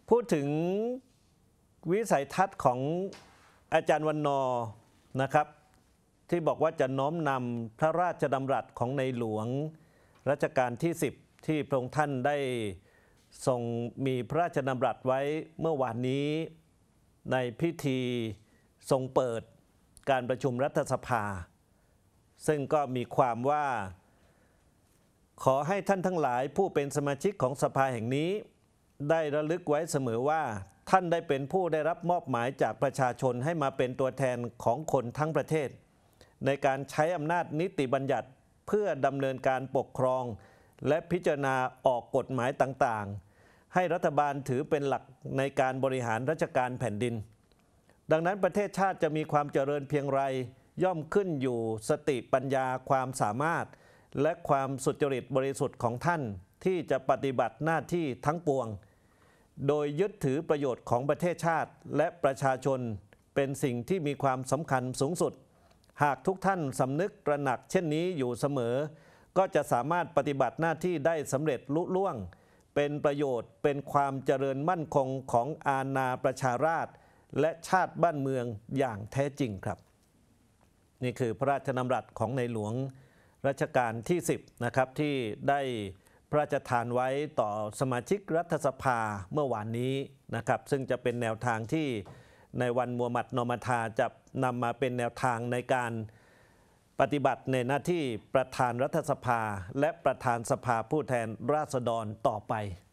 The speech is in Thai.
พูดถึงวิสัยทัศน์ของอาจารย์วันนอร์นะครับที่บอกว่าจะน้อมนำพระราชดำรัสของในหลวงรัชกาลที่10ที่พระองค์ท่านได้ทรงมีพระราชดำรัสไว้เมื่อวานนี้ในพิธีทรงเปิดการประชุมรัฐสภาซึ่งก็มีความว่าขอให้ท่านทั้งหลายผู้เป็นสมาชิกของสภาแห่งนี้ได้ระลึกไว้เสมอว่าท่านได้เป็นผู้ได้รับมอบหมายจากประชาชนให้มาเป็นตัวแทนของคนทั้งประเทศในการใช้อำนาจนิติบัญญัติเพื่อดำเนินการปกครองและพิจารณาออกกฎหมายต่างๆให้รัฐบาลถือเป็นหลักในการบริหารราชการแผ่นดินดังนั้นประเทศชาติจะมีความเจริญเพียงไรย่อมขึ้นอยู่สติปัญญาความสามารถและความสุจริตบริสุทธิ์ของท่านที่จะปฏิบัติหน้าที่ทั้งปวงโดยยึดถือประโยชน์ของประเทศชาติและประชาชนเป็นสิ่งที่มีความสำคัญสูงสุดหากทุกท่านสำนึกตระหนักเช่นนี้อยู่เสมอก็จะสามารถปฏิบัติหน้าที่ได้สำเร็จลุล่วงเป็นประโยชน์เป็นความเจริญมั่นคงของอาณาประชาราษฎร์และชาติบ้านเมืองอย่างแท้จริงครับนี่คือพระราชดำรัสของในหลวงรัชกาลที่10นะครับที่ได้พระราชทานไว้ต่อสมาชิกรัฐสภาเมื่อวานนี้นะครับซึ่งจะเป็นแนวทางที่ในวันมูฮัมหมัดนอมาธาจะนำมาเป็นแนวทางในการปฏิบัติในหน้าที่ประธานรัฐสภาและประธานสภาผู้แทนราษฎรต่อไป